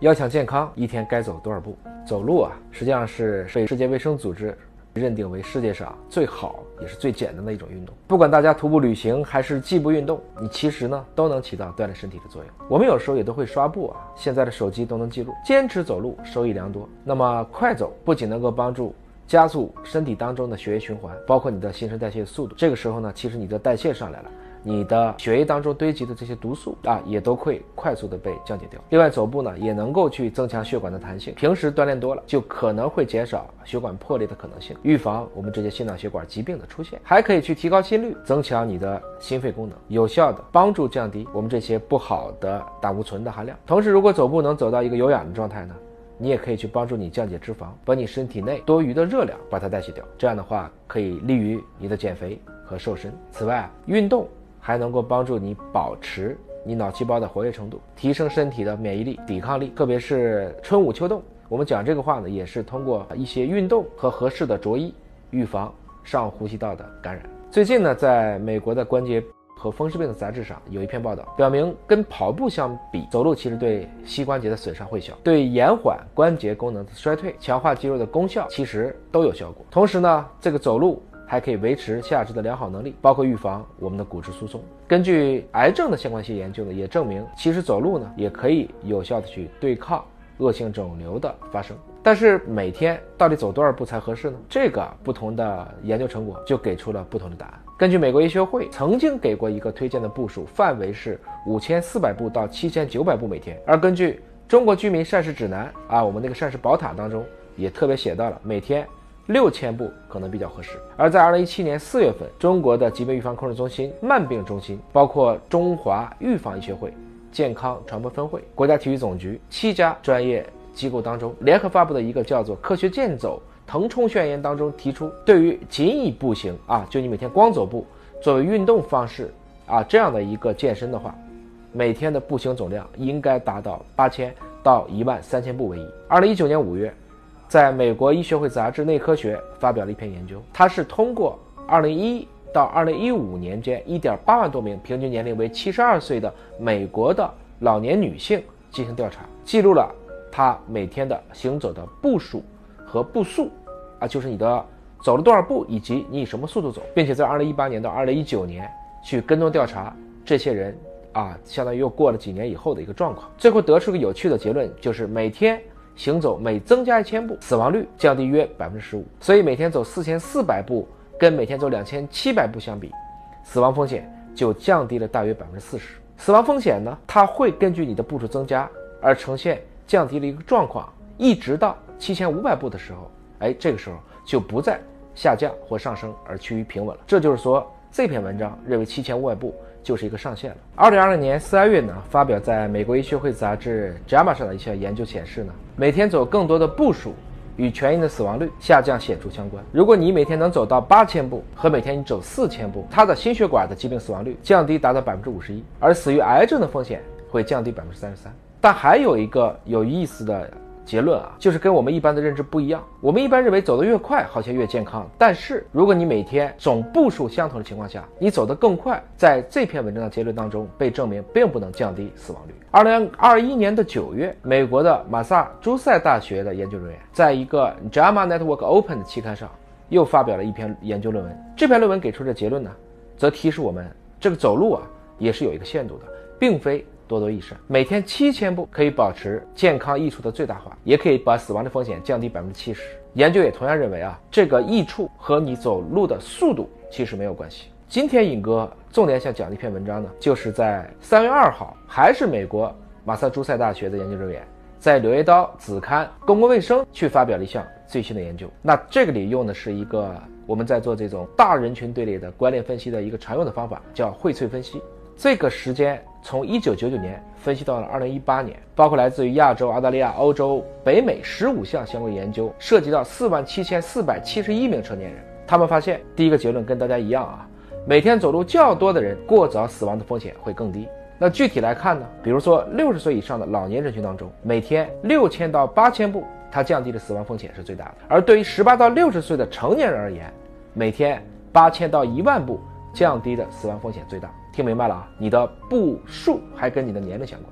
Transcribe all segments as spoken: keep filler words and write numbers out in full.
要想健康，一天该走多少步？走路啊，实际上是被世界卫生组织认定为世界上最好也是最简单的一种运动。不管大家徒步旅行还是季步运动，你其实呢都能起到锻炼身体的作用。我们有时候也都会刷步啊，现在的手机都能记录。坚持走路收益良多。那么快走不仅能够帮助加速身体当中的血液循环，包括你的新陈代谢速度。这个时候呢，其实你的代谢上来了，你的血液当中堆积的这些毒素啊，也都会快速的被降解掉。另外，走步呢也能够去增强血管的弹性。平时锻炼多了，就可能会减少血管破裂的可能性，预防我们这些心脑血管疾病的出现。还可以去提高心率，增强你的心肺功能，有效的帮助降低我们这些不好的胆固醇的含量。同时，如果走步能走到一个有氧的状态呢，你也可以去帮助你降解脂肪，把你身体内多余的热量把它代谢掉。这样的话，可以利于你的减肥和瘦身。此外，运动还能够帮助你保持你脑细胞的活跃程度，提升身体的免疫力、抵抗力，特别是春捂秋冻。我们讲这个话呢，也是通过一些运动和合适的着衣，预防上呼吸道的感染。最近呢，在美国的关节和风湿病的杂志上有一篇报道，表明跟跑步相比，走路其实对膝关节的损伤会小，对延缓关节功能的衰退、强化肌肉的功效其实都有效果。同时呢，这个走路还可以维持下肢的良好能力，包括预防我们的骨质疏松。根据癌症的相关性研究呢，也证明其实走路呢也可以有效的去对抗恶性肿瘤的发生。但是每天到底走多少步才合适呢？这个不同的研究成果就给出了不同的答案。根据美国医学会曾经给过一个推荐的步数范围是五千四百步到七千九百步每天，而根据中国居民膳食指南啊，我们那个膳食宝塔当中也特别写到了每天六千步可能比较合适。而在二零一七年四月份，中国的疾病预防控制中心、慢病中心，包括中华预防医学会、健康传播分会、国家体育总局七家专业机构当中联合发布的一个叫做《科学健走腾冲宣言》当中提出，对于仅以步行啊，就你每天光走步作为运动方式啊这样的一个健身的话，每天的步行总量应该达到八千到一万三千步为宜。二零一九年五月，在美国医学会杂志内科学发表了一篇研究，它是通过二零一到二零一五年间 一点八万多名平均年龄为七十二岁的美国的老年女性进行调查，记录了她每天的行走的步数和步速啊，就是你的走了多少步以及你以什么速度走，并且在二零一八年到二零一九年去跟踪调查这些人啊，相当于又过了几年以后的一个状况。最后得出个有趣的结论，就是每天行走每增加一千步，死亡率降低约 百分之十五。 所以每天走四千四百步跟每天走两千七百步相比，死亡风险就降低了大约 百分之四十。 死亡风险呢，它会根据你的步数增加而呈现降低的一个状况，一直到七千五百步的时候，哎，这个时候就不再下降或上升，而趋于平稳了。这就是说，这篇文章认为七千五百步就是一个上限了。二零二零年四月呢，发表在美国医学会杂志 J A M A 上的一项研究显示呢，每天走更多的步数与全因的死亡率下降显著相关。如果你每天能走到八千步，和每天你走四千步，它的心血管的疾病死亡率降低达到 百分之五十一， 而死于癌症的风险会降低 百分之三十三。 但还有一个有意思的结论啊，就是跟我们一般的认知不一样。我们一般认为走得越快好像越健康，但是如果你每天总步数相同的情况下，你走得更快，在这篇文章的结论当中被证明并不能降低死亡率。二零二一年的九月，美国的马萨诸塞大学的研究人员在一个 J A M A Network Open 的期刊上又发表了一篇研究论文。这篇论文给出的结论呢，则提示我们这个走路啊也是有一个限度的，并非多多益善。每天七千步可以保持健康益处的最大化，也可以把死亡的风险降低 百分之七十。 研究也同样认为啊，这个益处和你走路的速度其实没有关系。今天尹哥重点想讲的一篇文章呢，就是在三月二号，还是美国马萨诸塞大学的研究人员在《柳叶刀》子刊公共卫生去发表了一项最新的研究。那这个里用的是一个我们在做这种大人群队列的关联分析的一个常用的方法，叫荟萃分析。这个时间从一九九九年分析到了二零一八年，包括来自于亚洲、澳大利亚、欧洲、北美十五项相关研究，涉及到四万七千四百七十一名成年人。他们发现第一个结论跟大家一样啊，每天走路较多的人过早死亡的风险会更低。那具体来看呢，比如说六十岁以上的老年人群当中，每天六千到八千步，它降低的死亡风险是最大的。而对于十八到六十岁的成年人而言，每天八千到一万步，降低的死亡风险最大。听明白了啊？你的步数还跟你的年龄相关。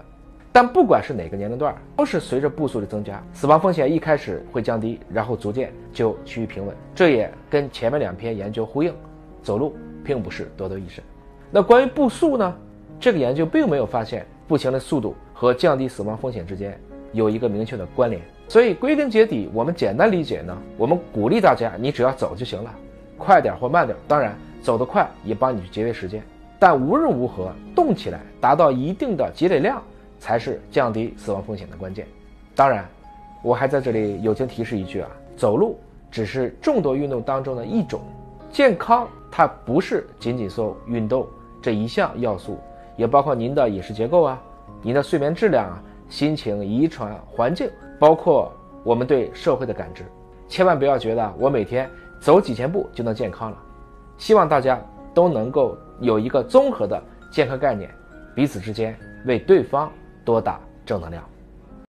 但不管是哪个年龄段，都是随着步数的增加，死亡风险一开始会降低，然后逐渐就趋于平稳。这也跟前面两篇研究呼应，走路并不是多多益肾。那关于步速呢？这个研究并没有发现步行的速度和降低死亡风险之间有一个明确的关联。所以归根结底，我们简单理解呢，我们鼓励大家，你只要走就行了，快点或慢点。当然，走得快也帮你去节约时间，但无论如何，动起来达到一定的积累量，才是降低死亡风险的关键。当然，我还在这里友情提示一句啊，走路只是众多运动当中的一种，健康它不是仅仅受运动这一项要素，也包括您的饮食结构啊，您的睡眠质量啊，心情、遗传、环境，包括我们对社会的感知。千万不要觉得我每天走几千步就能健康了。希望大家都能够有一个综合的健康概念，彼此之间为对方多打正能量。